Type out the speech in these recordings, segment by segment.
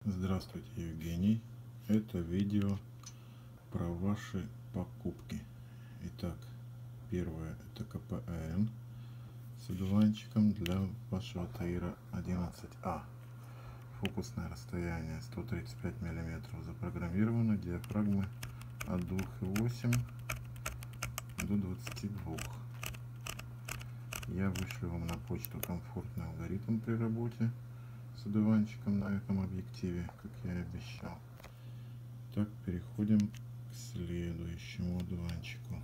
Здравствуйте, Евгений. Это видео про ваши покупки. Итак, первое это КПН с одуванчиком для вашего Таира 11А. Фокусное расстояние 135 мм. Запрограммировано диафрагмы от 2,8 до 22. Я вышлю вам на почту комфортный алгоритм при работе с одуванчиком на этом объективе, как я и обещал. Так, переходим к следующему одуванчику.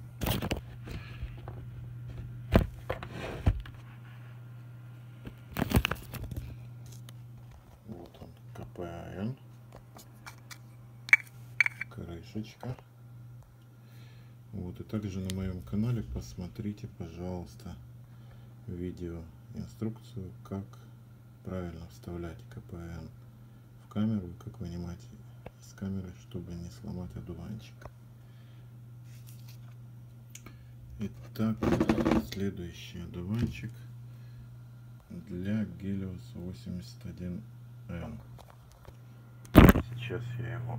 Вот он, КПН, крышечка. Вот, и также на моем канале посмотрите, пожалуйста, видео инструкцию, как правильно вставлять КПН в камеру и как вынимать из камеры, чтобы не сломать одуванчик. Итак, следующий одуванчик для Helios 81N. Сейчас я его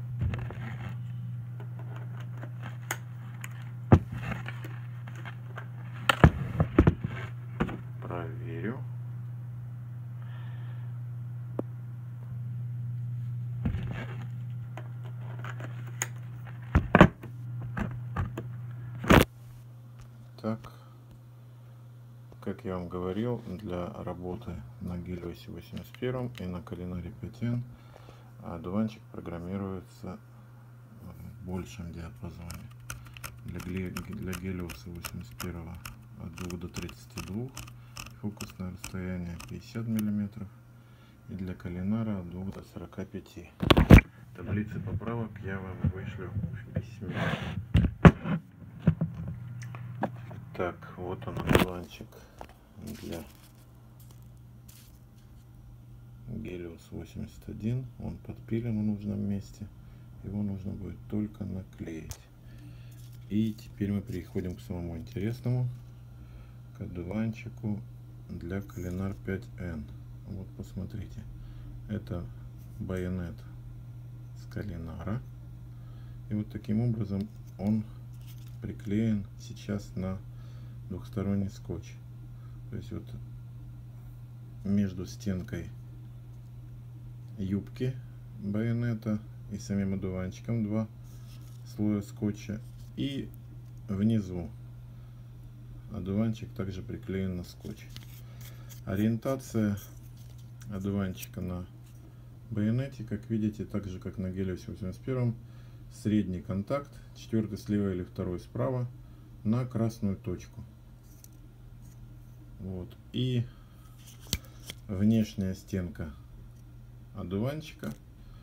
проверю. Так, как я вам говорил, для работы на Helios 81 и на Culinari 5N одуванчик программируется в большем диапазоне. Для Helios 81 от 2 до 32, фокусное расстояние 50 мм, и для Culinari от 2 до 45. Таблицы поправок я вам вышлю в письме. Так, вот он, одуванчик для Helios 81. Он подпилен в нужном месте. Его нужно будет только наклеить. И теперь мы переходим к самому интересному, к одуванчику для Culinari 5N. Вот посмотрите, это байонет с Culinari. И вот таким образом он приклеен сейчас на двухсторонний скотч. То есть вот между стенкой юбки байонета и самим одуванчиком два слоя скотча, и внизу одуванчик также приклеен на скотч. Ориентация одуванчика на байонете, как видите, так же как на Helios 81, средний контакт, четвертый слева или второй справа, на красную точку. Вот, и внешняя стенка одуванчика,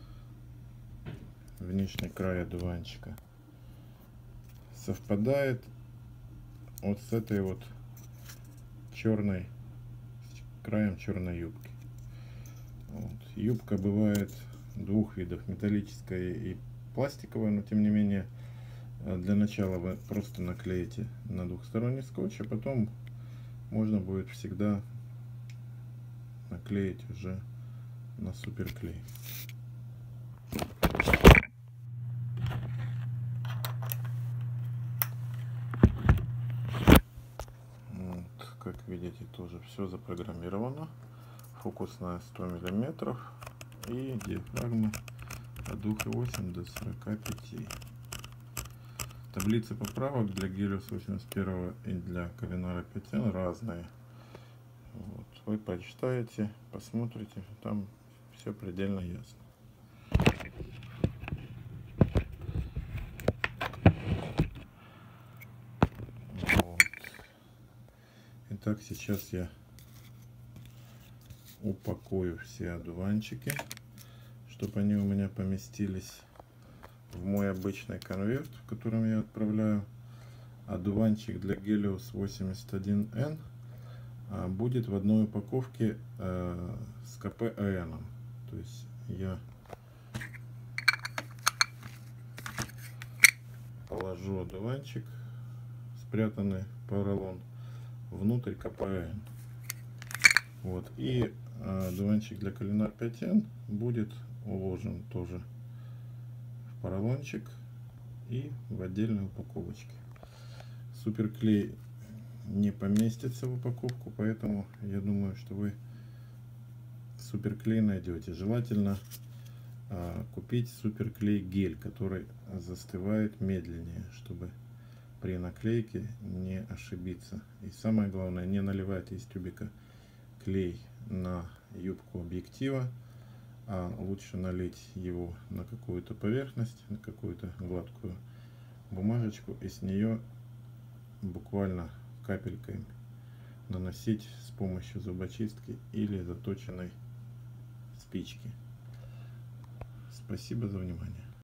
внешний край одуванчика совпадает вот с этой вот черной, краем черной юбки. Вот. Юбка бывает двух видов: металлическая и пластиковая, но тем не менее для начала вы просто наклеите на двухсторонний скотч, а потом можно будет всегда наклеить уже на суперклей. Вот, как видите, тоже все запрограммировано. Фокусная 100 мм и диафрагмы от 2,8 до 45. Таблицы поправок для Helios 81 и для Culinari 5N разные. Вот. Вы почитаете, посмотрите, там все предельно ясно. Вот. Итак, сейчас я упакую все одуванчики, чтобы они у меня поместились в мой обычный конверт, в котором я отправляю. Одуванчик для Helios 81N будет в одной упаковке с КПН. То есть я положу одуванчик, спрятанный поролон, внутрь КПН. Вот, и одуванчик для Culinari 5N будет уложен тоже в поролончик и в отдельной упаковочке. Суперклей не поместится в упаковку, поэтому я думаю, что вы суперклей найдете. Желательно купить суперклей гель, который застывает медленнее, чтобы при наклейке не ошибиться. И самое главное, не наливайте из тюбика клей на юбку объектива, а лучше налить его на какую-то поверхность, на какую-то гладкую бумажечку, и с нее буквально капелькой наносить с помощью зубочистки или заточенной спички. Спасибо за внимание.